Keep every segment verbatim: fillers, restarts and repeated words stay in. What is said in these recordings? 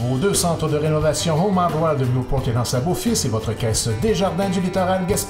Vos deux centres de rénovation Home Hardware de Newport et dans sa Beau-Fils et votre caisse Desjardins du littoral Gaspé.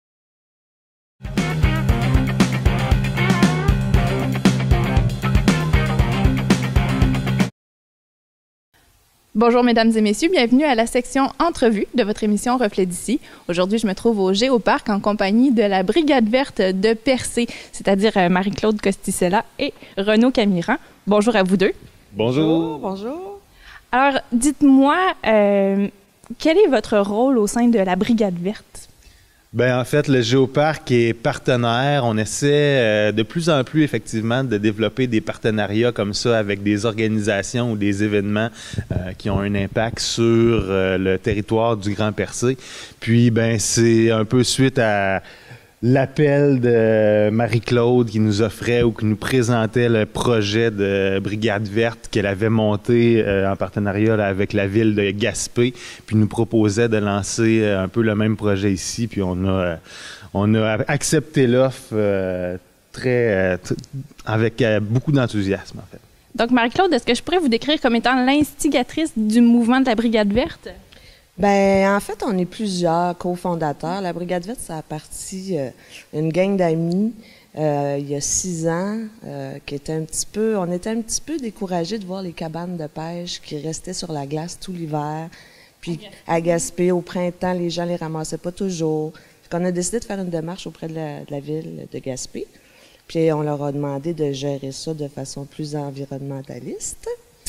Bonjour mesdames et messieurs, bienvenue à la section entrevue de votre émission Reflet d'ici. Aujourd'hui, je me trouve au Géoparc en compagnie de la Brigade verte de Percé, c'est-à-dire Marie-Claude Costicella et Renaud Camiran. Bonjour à vous deux. Bonjour. Bonjour. Alors, dites-moi, euh, quel est votre rôle au sein de la Brigade verte? Bien, en fait, le Géoparc est partenaire. On essaie euh, de plus en plus, effectivement, de développer des partenariats comme ça avec des organisations ou des événements euh, qui ont un impact sur euh, le territoire du Grand Percé. Puis, ben, c'est un peu suite à l'appel de Marie-Claude qui nous offrait ou qui nous présentait le projet de Brigade verte qu'elle avait monté euh, en partenariat là, avec la ville de Gaspé, puis nous proposait de lancer euh, un peu le même projet ici, puis on a, euh, on a accepté l'offre euh, très, euh, avec euh, beaucoup d'enthousiasme, en fait. Donc, Marie-Claude, est-ce que je pourrais vous décrire comme étant l'instigatrice du mouvement de la Brigade verte? Bien, en fait, on est plusieurs cofondateurs. La Brigade verte, ça a parti euh, une gang d'amis euh, il y a six ans, euh, qui était un petit peu, on était un petit peu découragés de voir les cabanes de pêche qui restaient sur la glace tout l'hiver. Puis à Gaspé, au printemps, les gens les ramassaient pas toujours. Puis on a décidé de faire une démarche auprès de la, de la ville de Gaspé. Puis on leur a demandé de gérer ça de façon plus environnementaliste.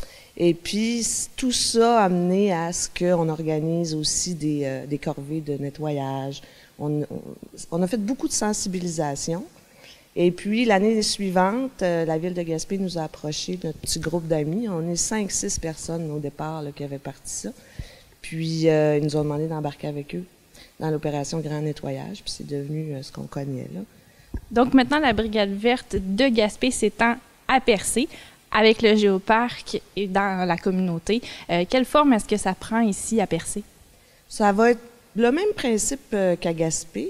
Et puis, tout ça a amené à ce qu'on organise aussi des, euh, des corvées de nettoyage. On, on, on a fait beaucoup de sensibilisation. Et puis, l'année suivante, euh, la ville de Gaspé nous a approché, notre petit groupe d'amis. On est cinq, six personnes au départ là, qui avaient parti ça. Puis, euh, ils nous ont demandé d'embarquer avec eux dans l'opération Grand Nettoyage. Puis, c'est devenu euh, ce qu'on connaît là. Donc, maintenant, la Brigade verte de Gaspé s'étend à Percé, avec le Géoparc et dans la communauté. Euh, quelle forme est-ce que ça prend ici à Percé? Ça va être le même principe euh, qu'à Gaspé.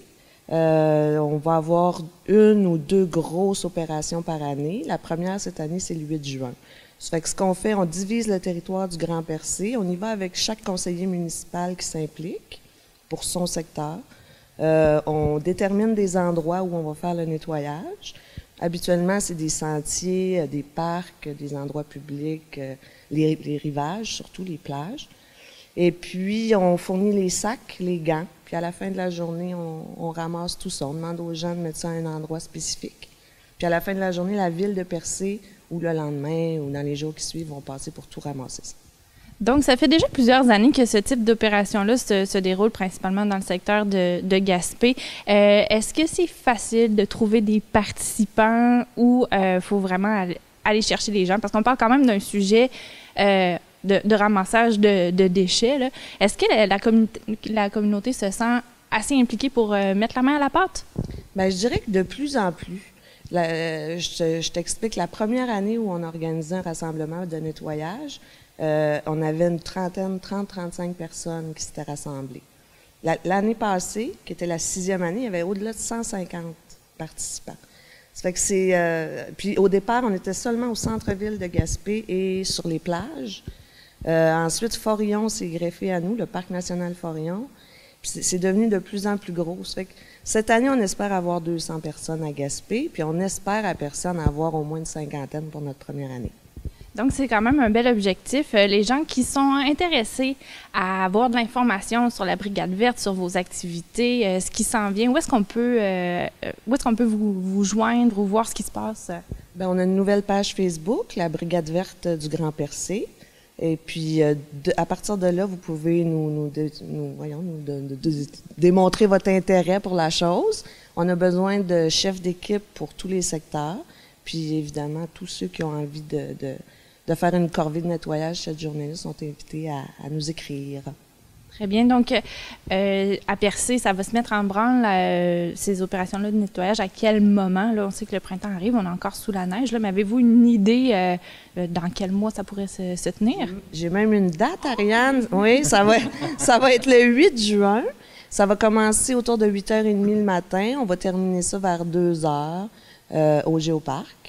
Euh, on va avoir une ou deux grosses opérations par année. La première cette année, c'est le huit juin. Ça fait que ce qu'on fait, on divise le territoire du Grand Percé. On y va avec chaque conseiller municipal qui s'implique pour son secteur. Euh, on détermine des endroits où on va faire le nettoyage. Habituellement, c'est des sentiers, des parcs, des endroits publics, les, les rivages, surtout les plages. Et puis, on fournit les sacs, les gants. Puis, à la fin de la journée, on, on ramasse tout ça. On demande aux gens de mettre ça à un endroit spécifique. Puis, à la fin de la journée, la ville de Percé, ou le lendemain, ou dans les jours qui suivent, vont passer pour tout ramasser ça. Donc, ça fait déjà plusieurs années que ce type d'opération-là se, se déroule principalement dans le secteur de, de Gaspé. Euh, est-ce que c'est facile de trouver des participants ou il euh, faut vraiment aller, aller chercher les gens? Parce qu'on parle quand même d'un sujet euh, de, de ramassage de, de déchets, là. Est-ce que la, la, communauté, la communauté se sent assez impliquée pour euh, mettre la main à la pâte? Bien, je dirais que de plus en plus. La, euh, je, je t'explique, la première année où on organisait un rassemblement de nettoyage, Euh, on avait une trentaine, trente, trente-cinq personnes qui s'étaient rassemblées. La, l'année passée, qui était la sixième année, il y avait au-delà de cent cinquante participants. Ça fait que c'est, euh, puis au départ, on était seulement au centre-ville de Gaspé et sur les plages. Euh, ensuite, Forillon s'est greffé à nous, le Parc national Forillon. Puis c'est, c'est devenu de plus en plus gros. Ça fait que cette année, on espère avoir deux cents personnes à Gaspé, puis on espère à personne avoir au moins une cinquantaine pour notre première année. Donc, c'est quand même un bel objectif. Les gens qui sont intéressés à avoir de l'information sur la Brigade verte, sur vos activités, euh, ce qui s'en vient, où est-ce qu'on peut, euh, où est-ce qu'on peut vous, vous joindre ou voir ce qui se passe? Bien, on a une nouvelle page Facebook, la Brigade verte du Grand Percé. Et puis, euh, de, à partir de là, vous pouvez nous, nous, de, nous, voyons, nous de, de, de, démontrer votre intérêt pour la chose. On a besoin de chefs d'équipe pour tous les secteurs. Puis, évidemment, tous ceux qui ont envie de... de de faire une corvée de nettoyage cette journée-là sont invités à, à nous écrire. Très bien. Donc, euh, à Percé, ça va se mettre en branle, euh, ces opérations-là de nettoyage. À quel moment? Là, on sait que le printemps arrive, on est encore sous la neige. Là, mais avez-vous une idée euh, dans quel mois ça pourrait se, se tenir? J'ai même une date, Ariane. Oui, ça va, ça va être le huit juin. Ça va commencer autour de huit heures trente le matin. On va terminer ça vers deux heures euh, au Géoparc.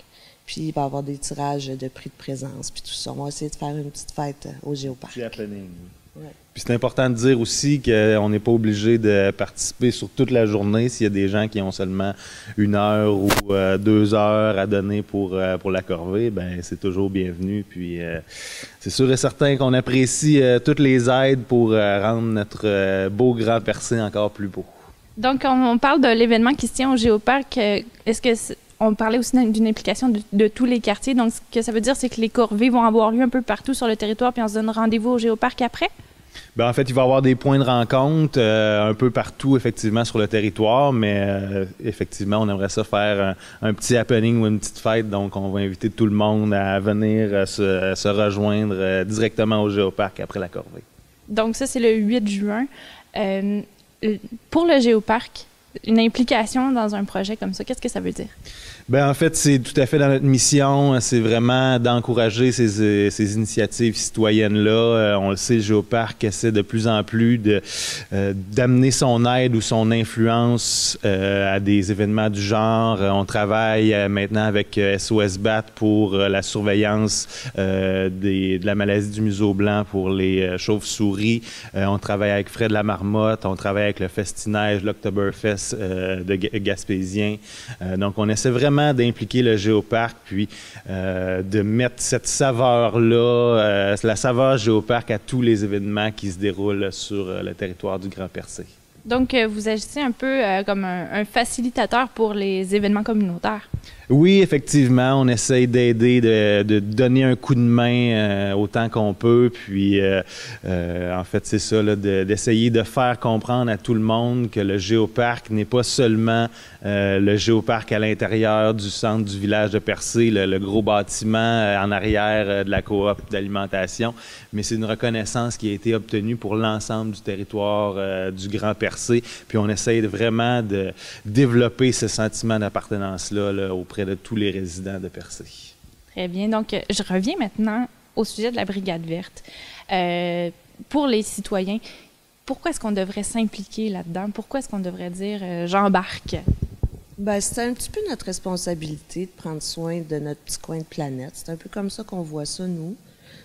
Puis il va y avoir des tirages de prix de présence, puis tout ça. On va essayer de faire une petite fête au Géoparc. C'est happening. Ouais. Puis c'est important de dire aussi qu'on n'est pas obligé de participer sur toute la journée. S'il y a des gens qui ont seulement une heure ou euh, deux heures à donner pour, euh, pour la corvée, ben c'est toujours bienvenu. Puis euh, c'est sûr et certain qu'on apprécie euh, toutes les aides pour euh, rendre notre euh, beau Grand Percé encore plus beau. Donc, on, on parle de l'événement qui se tient au Géoparc. Euh, Est-ce que c'est, on parlait aussi d'une implication de, de tous les quartiers. Donc, ce que ça veut dire, c'est que les corvées vont avoir lieu un peu partout sur le territoire, puis on se donne rendez-vous au Géoparc après? Bien, en fait, il va y avoir des points de rencontre euh, un peu partout, effectivement, sur le territoire, mais euh, effectivement, on aimerait ça faire un, un petit happening ou une petite fête. Donc, on va inviter tout le monde à venir euh, se, se rejoindre euh, directement au Géoparc après la corvée. Donc, ça, c'est le huit juin. Euh, pour le Géoparc, une implication dans un projet comme ça, qu'est-ce que ça veut dire? Bien, en fait, c'est tout à fait dans notre mission. C'est vraiment d'encourager ces, ces initiatives citoyennes-là. Euh, on le sait, le Géoparc essaie de plus en plus de, euh, d'amener son aide ou son influence euh, à des événements du genre. Euh, on travaille euh, maintenant avec euh, S O S B A T pour euh, la surveillance euh, des, de la maladie du museau blanc pour les euh, chauves-souris. Euh, on travaille avec Fred la Marmotte. On travaille avec le Festinage, l'Octoberfest euh, de Gaspésien. Euh, donc, on essaie vraiment d'impliquer le Géoparc, puis euh, de mettre cette saveur-là, euh, la saveur Géoparc à tous les événements qui se déroulent sur euh, le territoire du Grand Percé. Donc, euh, vous agissez un peu euh, comme un, un facilitateur pour les événements communautaires. Oui, effectivement, on essaye d'aider, de, de donner un coup de main euh, autant qu'on peut. Puis, euh, euh, en fait, c'est ça, là, de, d'essayer de faire comprendre à tout le monde que le Géoparc n'est pas seulement euh, le Géoparc à l'intérieur du centre du village de Percé, le, le gros bâtiment euh, en arrière euh, de la coop d'alimentation, mais c'est une reconnaissance qui a été obtenue pour l'ensemble du territoire euh, du Grand Percé. Puis, on essaye de, vraiment de développer ce sentiment d'appartenance-là là, auprès de tous les résidents de Percé. Très bien. Donc, je reviens maintenant au sujet de la Brigade verte. Euh, pour les citoyens, pourquoi est-ce qu'on devrait s'impliquer là-dedans? Pourquoi est-ce qu'on devrait dire euh, « j'embarque » ? Bien, c'est un petit peu notre responsabilité de prendre soin de notre petit coin de planète. C'est un peu comme ça qu'on voit ça, nous.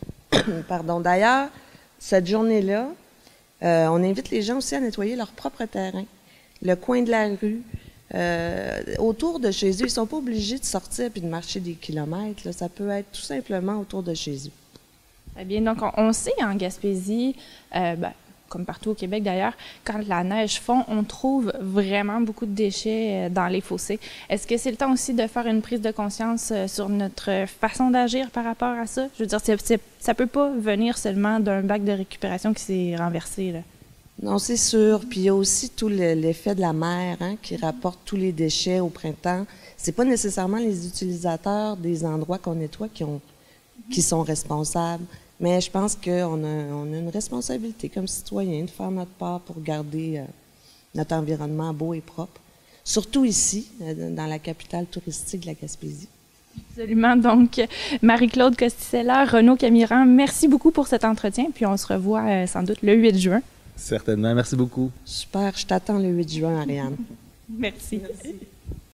Pardon. D'ailleurs, cette journée-là, euh, on invite les gens aussi à nettoyer leur propre terrain, le coin de la rue, Euh, autour de chez eux. Ils ne sont pas obligés de sortir et de marcher des kilomètres. Là. Ça peut être tout simplement autour de chez eux. Très bien. Donc, on, on sait en Gaspésie, euh, ben, comme partout au Québec d'ailleurs, quand la neige fond, on trouve vraiment beaucoup de déchets dans les fossés. Est-ce que c'est le temps aussi de faire une prise de conscience sur notre façon d'agir par rapport à ça? Je veux dire, c'est, c'est, ça ne peut pas venir seulement d'un bac de récupération qui s'est renversé, là. Non, c'est sûr. Puis il y a aussi tout le, l'effet de la mer hein, qui rapporte tous les déchets au printemps. C'est pas nécessairement les utilisateurs des endroits qu'on nettoie qui, ont, qui sont responsables. Mais je pense qu'on a, on a une responsabilité comme citoyen de faire notre part pour garder euh, notre environnement beau et propre. Surtout ici, euh, dans la capitale touristique de la Gaspésie. Absolument. Donc, Marie-Claude Costicella, Renaud Camiran, merci beaucoup pour cet entretien. Puis on se revoit euh, sans doute le huit juin. Certainement. Merci beaucoup. Super. Je t'attends le huit juin, Ariane. Merci. Merci.